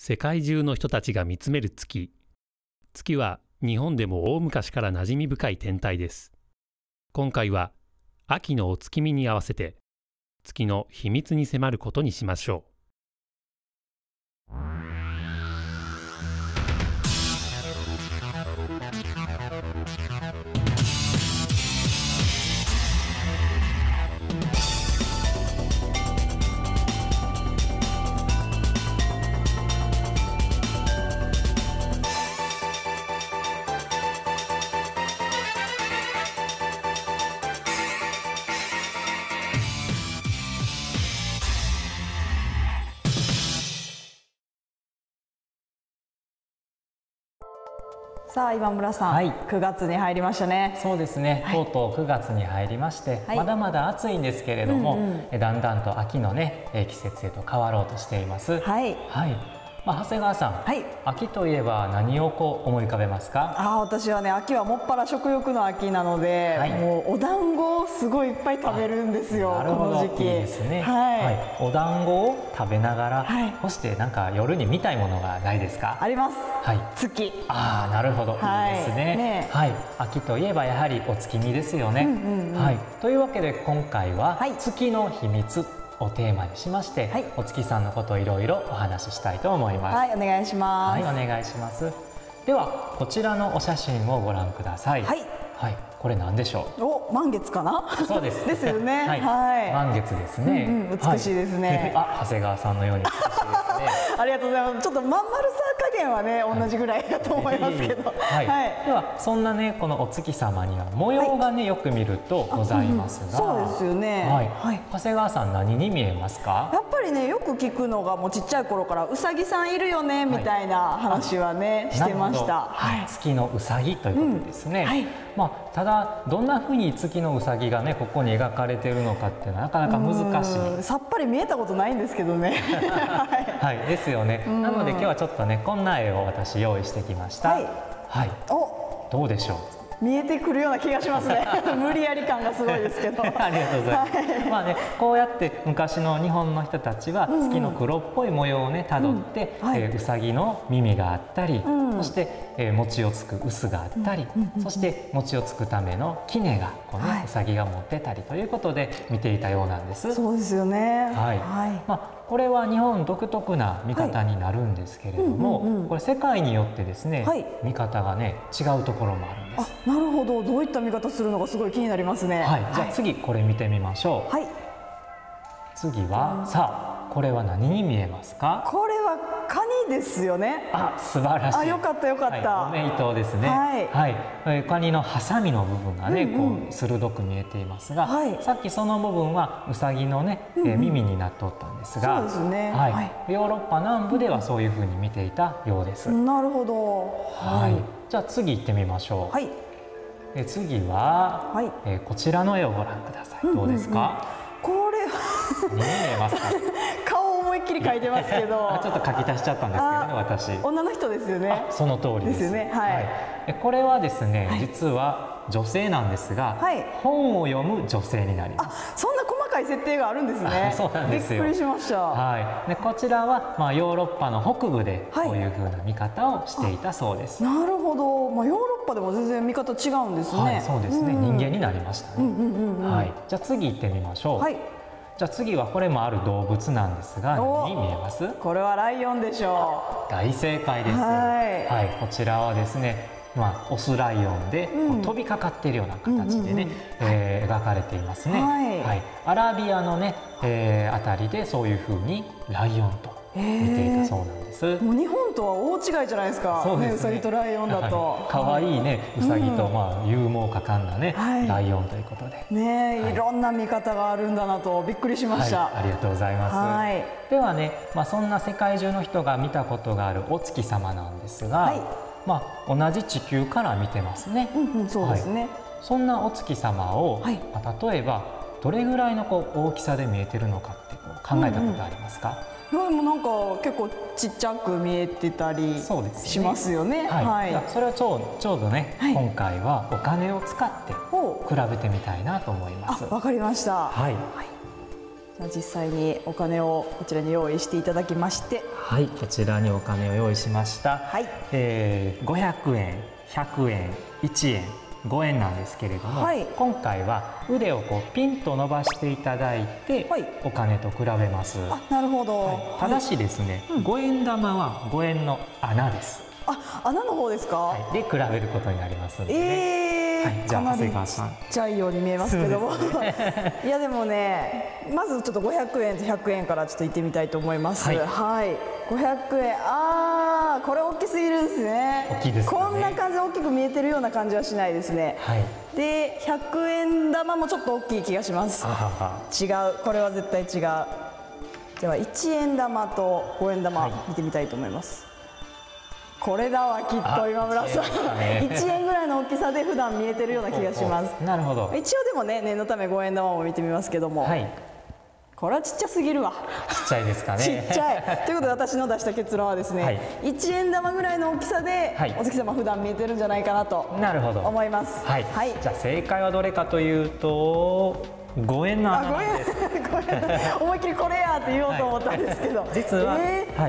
世界中の人たちが見つめる月。月は日本でも大昔から馴染み深い天体です。今回は秋のお月見に合わせて月の秘密に迫ることにしましょう。 さあ今村さん、 はい、 9月に入りましたね。 そうですね、 はい、 とうとう9月に入りまして、まだまだ暑いんですけれども、だんだんと秋のね季節へと変わろうとしています。 はい、 はい、長谷川さん、 はい、 秋といえば何を思い浮かべますか？ 私はね、秋はもっぱら食欲の秋なので、はい、もうお団子をすごいいっぱい食べるんですよ。 なるほど、 この時期。 いいですね。 はい、 はい、お団子を食べながら、 はい、 そしてなんか夜に見たいものがないですか？ あります。 はい、 月。 ああ、なるほど、 はい、 いいですね。 ね、 はい、秋といえばやはりお月見ですよね。はい、というわけで今回は月の秘密をテーマにしまして、はい、お月さんのことをいろいろお話ししたいと思います。 はい、お願いします。 はい、お願いします。ではこちらのお写真をご覧ください。はい、はい、これ何でしょう？ お、満月かな？そうです。ですよね。 はい、はい、満月ですね。 美しいですね。 あ、長谷川さんのように美しいですね。 ありがとうございます。ちょっとまん丸さ加減はね、同じぐらいだと思いますけど。 はい。ではそんなね、このお月様には模様がね、よく見るとございますが、 そうですよね。 はい。長谷川さん、何に見えますか？ やっぱりね、よく聞くのがもうちっちゃい頃からうさぎさんいるよねみたいな話はね、してました。 はい。月のうさぎということですね。はい。まあただどんな風に月のうさぎがねここに描かれているのかっていうのはなかなか難しい。 さっぱり見えたことないんですけどね。 はい、ですよね。なので今日はちょっとねこんな絵を私用意してきました。はい。はい。お、どうでしょう。 見えてくるような気がしますね。無理やり感がすごいですけど。 ありがとうございます。まあね、こうやって昔の日本の人たちは月の黒っぽい模様をねたどって、うさぎの耳があったり、そして餅をつく臼があったり、そして餅をつくための杵がこうねうさぎが持ってたりということで見ていたようなんです。 そうですよね。 はい。まあこれは日本独特な見方になるんですけれども、これ世界によってですね、見方がね違うところもあるんです。 なるほど、どういった見方するのかすごい気になりますね。 はい、じゃあ次これ見てみましょう。はい。次はさあこれは何に見えますか？ これはカニですよね。 あ、素晴らしい。 あ、よかったよかった。 おめいとうですね。はい。カニのハサミの部分がねこう鋭く見えていますが、さっきその部分はウサギのね耳になっとったんですが、 そうですね。 はい。ヨーロッパ南部ではそういうふうに見ていたようです。 なるほど。 はい。じゃあ次行ってみましょう。はい。次はこちらの絵をご覧ください。どうですか？ これは見えますか？ 顔思いっきり描いてますけど、 ちょっと描き足しちゃったんですけどね、私。 女の人ですよね。 その通りです。 ですよね。はい。 これはですね、実は女性なんですが、本を読む女性になります。 そんな細かい設定があるんですね。 そうなんですよ。 びっくりしました。 はい。でこちらはヨーロッパの北部でこういう風な見方をしていたそうです。 なるほど。ヨーロッパでも全然見方違うんですね。 はい、そうですね。人間になりましたね。はい。じゃあ次行ってみましょう。はい。じゃあ次はこれもある動物なんですが、何に見えます？ これはライオンでしょう。 大正解です。はい。こちらはですね、オスライオンで飛びかかっているような形でね描かれていますね。はい。アラビアのねあたりでそういう風にライオンと見ていたそうなんです。 もう日本とは大違いじゃないですか。そうですね。ウサギとライオンだと。 可愛いねウサギと勇猛果敢なねライオンということで。 ね、いろんな見方があるんだなとびっくりしました。 ありがとうございます。ではね、そんな世界中の人が見たことがあるお月様なんですが、同じ地球から見てますね。 そうですね。 そんなお月様を例えばどれぐらいの大きさで見えてるのかって考えたことありますか？ でもなんか結構ちっちゃく見えてたりしますよね。 はい。それをちょうどね今回はお金を使って比べてみたいなと思います。 わかりました。はい。 じゃあ実際にお金をこちらに用意していただきまして、 はい、こちらにお金を用意しました。 はい、 500円、100円、1円、5円なんですけれども、はい、今回は腕をこうピンと伸ばしていただいて、はい、お金と比べます。 あ、なるほど。はい、 ただしですね、5円玉は5円の穴です。 あ、穴の方ですか？ はい、で比べることになりますのでね。はい、じゃあ長谷川さん。 ちっちゃいように見えますけども、いやでもね、まずちょっと500円と100円からちょっと行ってみたいと思います。はい、はい、500円、ああ、これ大きすぎるんですね。 大きいですね。 こんな感じで大きく見えてるような感じはしないですね。はい。で、100円玉もちょっと大きい気がします。違う、これは絶対違う。では1円玉と5円玉見てみたいと思います。これだわ、きっと今村さん。1円ぐらいの大きさで普段見えてるような気がします。 なるほど。 一応でもね、念のため5円玉も見てみますけども、はい、これはちっちゃすぎるわ。 ちっちゃいですかね。 ちっちゃい。ということで私の出した結論はですね、はい、1円玉ぐらいの大きさで、はい、お月様普段見えてるんじゃないかなと思います。はい。はい、じゃあ正解はどれかというと5円の穴なんです。 思いっきりこれやって言おうと思ったんですけど、 実は、はい。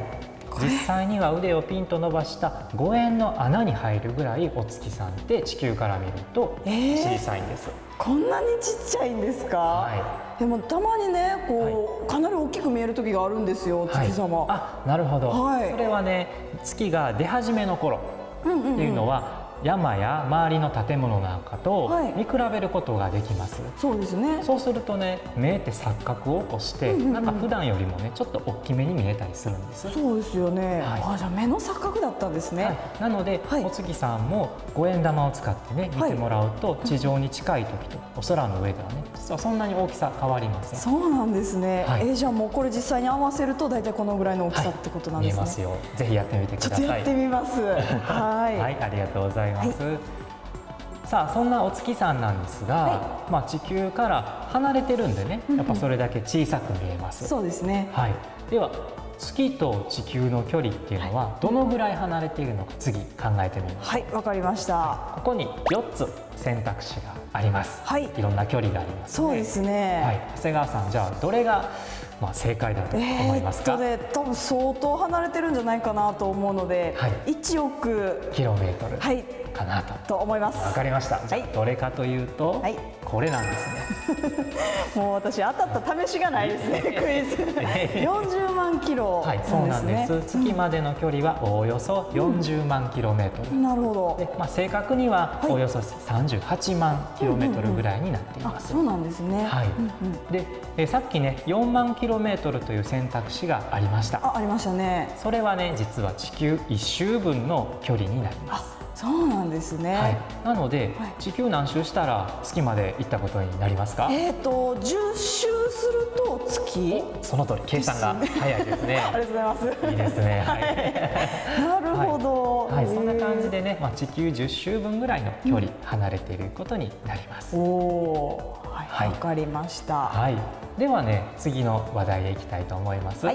実際には腕をピンと伸ばした5円の穴に入るぐらいお月さんって地球から見ると小さいんです。 こんなにちっちゃいんですか？はい、でもたまにね、こう、かなり大きく見える時があるんですよ、月様。 あ、なるほど。はい、それはね、月が出始めの頃っていうのは、山や周りの建物なんかと見比べることができます。 そうですね。 そうするとね、目って錯覚を起こして、なんか普段よりもねちょっと大きめに見えたりするんです。 そうですよね。はい、あ、じゃあ目の錯覚だったんですね。はい、 なので、お月さんも5円玉を使ってね見てもらうと、地上に近い時とお空の上ではね、実はそんなに大きさ変わりません。 そうなんですね。はい、じゃあもうこれ実際に合わせると大体このぐらいの大きさってことなんですね。 見えますよ。ぜひやってみてください。 ちょっとやってみます。はい。 はい、ありがとうございます。さあ、そんなお月さんなんですが、まあ地球から離れてるんでね、やっぱそれだけ小さく見えます。 そうですね。 はい。では月と地球の距離っていうのはどのぐらい離れているのか、次考えてみましょう。 はい、わかりました。 ここに4つ選択肢があります。はい。いろんな距離がありますね。 そうですね。 はい。長谷川さん、じゃあどれが正解だと思いますか？ 多分相当離れてるんじゃないかなと思うので、はい、1億キロメートル。はい。かなと思います。 わかりました。じゃあどれかというと、はい、これなんですね。 もう私当たった試しがないですね。クイズ。40万キロ。 はい、そうなんです。月までの距離はおおよそ40万キロメートル。 なるほど。 で、正確にはおよそ38万キロメートルぐらいになっています。 そうなんですね。 はい。で、さっきね4万キロメートルという選択肢がありました。 ありましたね。 それはね、実は地球1周分の距離になります。 そうなんですね。 はい、なので、地球何周したら月まで行ったことになりますか ？10周すると月？ その通り、計算が早いですね。 ありがとうございます。 いいですね。はい。 なるほど。 はい、そんな感じでね、地球10周分ぐらいの距離離れていることになります。 おお、はい、わかりました。 はい。ではね、次の話題へ行きたいと思います。はい。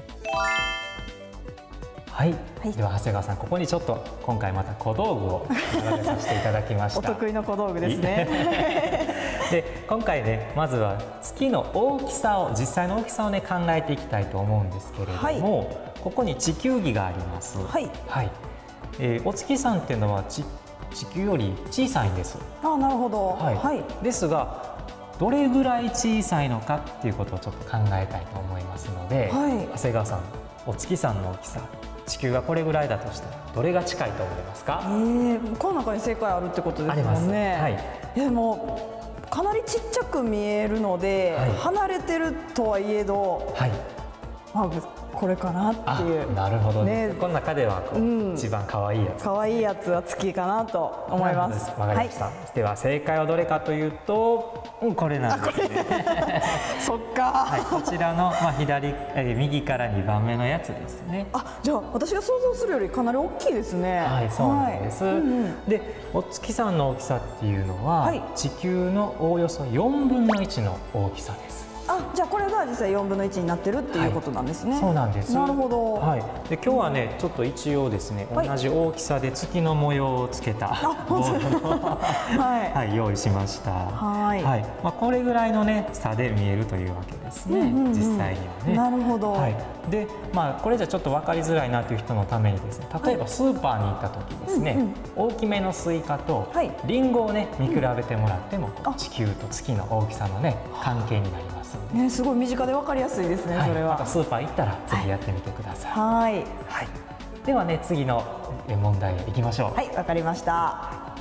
はい、では長谷川さん、ここにちょっと今回また小道具を並べさせていただきました。 お得意の小道具ですね。 で、今回ね、まずは月の大きさを、実際の大きさをね考えていきたいと思うんですけれども、はい、ここに地球儀があります。はい。はい。お月さんっていうのは地球より小さいんです。 あ、なるほど。 はい。はい、ですが、どれぐらい小さいのかっていうことをちょっと考えたいと思いますので、はい、長谷川さん、お月さんの大きさ、地球がこれぐらいだとしたらどれが近いと思いますか？ この中に正解あるってことですもんね。はい、でもかなりちっちゃく見えるので、はい、離れてるとはいえど、はい、これかなっていう。 なるほどね。この中では一番可愛いやつ。 可愛いやつは月かなと思います。 わかりました。では正解はどれかというと、これなんですね。 そっか。はい、 こちらの右から2番目のやつですね。 じゃあ私が想像するよりかなり大きいですね。 はい、そうなんです。で、お月さんの大きさっていうのは地球のおおよそ4分の1の大きさです。 じゃあこれが実際4分の1になってるっていうことなんですね。 そうなんです。 なるほど。 はい。で今日はねちょっと一応ですね、同じ大きさで月の模様をつけたボードをはい、用意しました。はい。まあこれぐらいのね差で見えるというわけですね。実際にはね。 なるほど。はい。 でまあこれじゃちょっと分かりづらいなという人のためにですね、例えばスーパーに行った時ですね、大きめのスイカとリンゴをね見比べてもらっても地球と月の大きさのね関係になります。 ね、すごい身近で分かりやすいですね。それは。 またスーパー行ったらぜひやってみてください。 はい。 はい。ではね次の問題へ行きましょう。 はい、わかりました。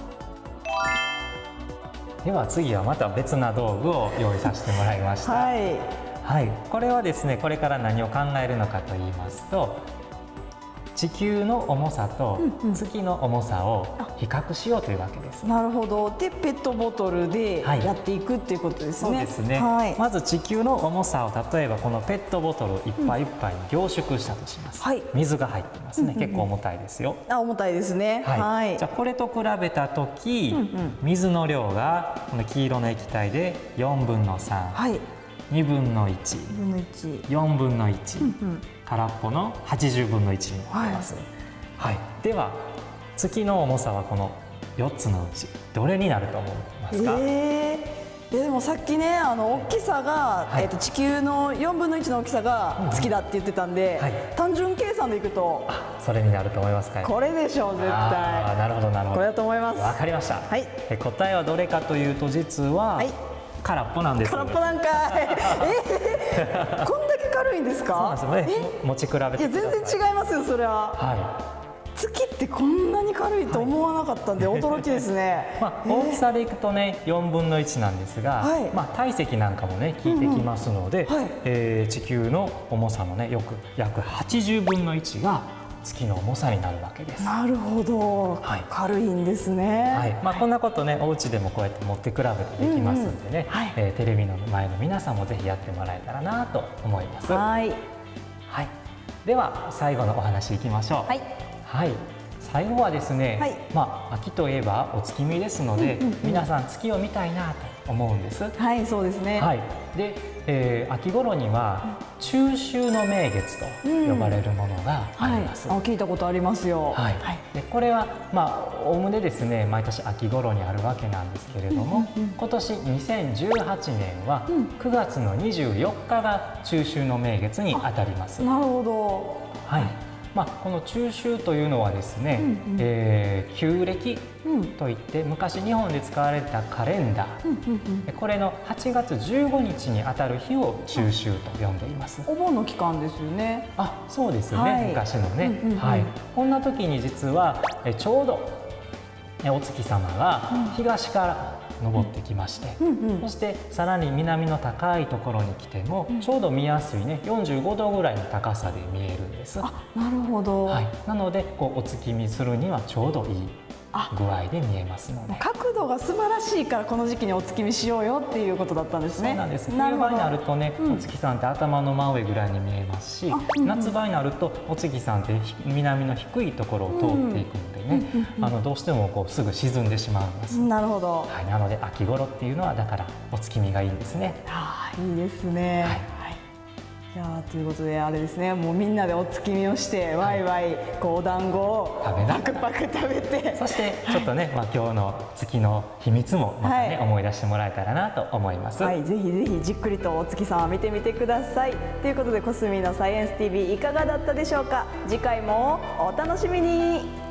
では次はまた別な道具を用意させてもらいました。はい。はい。これはですねこれから何を考えるのかと言いますと、地球の重さと月の重さを比較しようというわけです。 なるほど。でペットボトルでやっていくっていうことですね。 そうですね。はい、まず地球の重さを例えばこのペットボトルいっぱいいっぱいに凝縮したとします。はい、水が入ってますね。結構重たいですよ。 重たいですね。 はい。じゃあこれと比べた時、水の量がこの黄色の液体で4分の3。はい。2分の1、4分の1、空っぽの80分の1になります。はい。では月の重さはこの4つのうちどれになると思いますか？ でもさっきね大きさが、地球の4分の1の大きさが月だって言ってたんで、単純計算でいくとそれになると思いますか？ これでしょう絶対。 なるほどなるほど。 これだと思います。 わかりました。はい。答えはどれかというと実は空っぽなんです。 空っぽなんかい。こんだけ軽いんですか？ そうなんですよね。持ち比べてください。 いや全然違いますよそれは。はい。月ってこんなに軽いと思わなかったんで驚きですね。 まあ大きさでいくとね4分の1なんですが、まあ体積なんかもね効いてきますので、地球の重さのね約80分の1が月の重さになるわけです。 なるほど。軽いんですね。 はい。まあこんなことねお家でもこうやって持って比べてできますんでね、テレビの前の皆さんもぜひやってもらえたらなと思います。はい。はい。では最後のお話いきましょう。はい。はい、最後はですね、まあ秋といえばお月見ですので、皆さん月を見たいなと思うんです。 はい、そうですね。 はい。で、秋頃には中秋の名月と呼ばれるものがあります。 聞いたことありますよ。 はい。でこれはまあおおむねですね毎年秋頃にあるわけなんですけれども、今年2018年は9月の24日が中秋の名月にあたります。 なるほど。 はい。まあ、この中秋というのはですね、旧暦といって昔日本で使われたカレンダー、これの8月15日にあたる日を中秋と呼んでいます。 お盆の期間ですよね。 そうですね、昔のね。はい。こんな時に実はちょうどお月様が東から昇ってきまして、そしてさらに南の高いところに来てもちょうど見やすいね45度ぐらいの高さで見えるんです。 なるほど。 はい。なのでお月見するにはちょうどいい具合で見えますので、 角度が素晴らしいからこの時期にお月見しようよっていうことだったんですね。 そうなんです。冬場になるとね、お月さんって頭の真上ぐらいに見えますし、夏場になるとお月さんって南の低いところを通っていくのでね、どうしてもすぐ沈んでしまうんです。 なるほど。 はい。なので秋頃っていうのはだからお月見がいいんですね。 いいですね。はい。いやということであれですね、もうみんなでお月見をしてワイワイお団子をパクパク食べて、 そしてちょっとね、今日の月の秘密もまたね思い出してもらえたらなと思います。 はい、ぜひぜひじっくりとお月様見てみてください。ということでコスミのサイエンス TV いかがだったでしょうか。次回もお楽しみに。